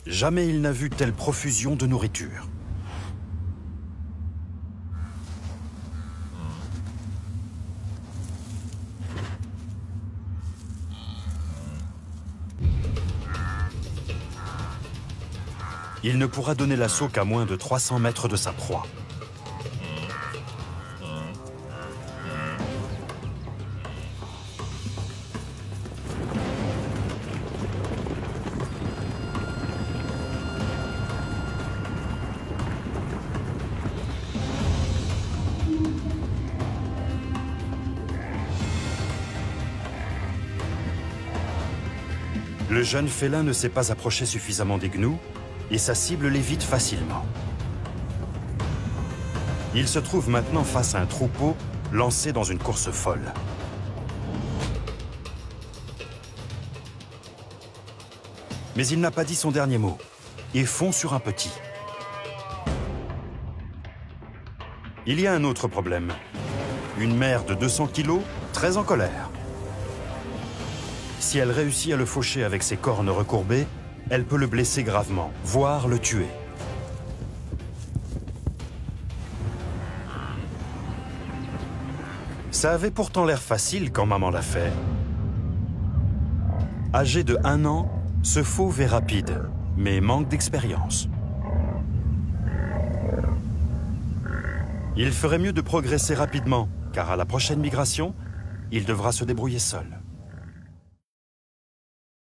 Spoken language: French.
Jamais il n'a vu telle profusion de nourriture. Il ne pourra donner l'assaut qu'à moins de 300 mètres de sa proie. Le jeune félin ne s'est pas approché suffisamment des gnous et sa cible l'évite facilement. Il se trouve maintenant face à un troupeau lancé dans une course folle. Mais il n'a pas dit son dernier mot et fond sur un petit. Il y a un autre problème. Une mère de 200 kilos, très en colère. Si elle réussit à le faucher avec ses cornes recourbées, elle peut le blesser gravement, voire le tuer. Ça avait pourtant l'air facile quand maman l'a fait. Âgé de 1 an, ce fauve est rapide, mais manque d'expérience. Il ferait mieux de progresser rapidement, car à la prochaine migration, il devra se débrouiller seul.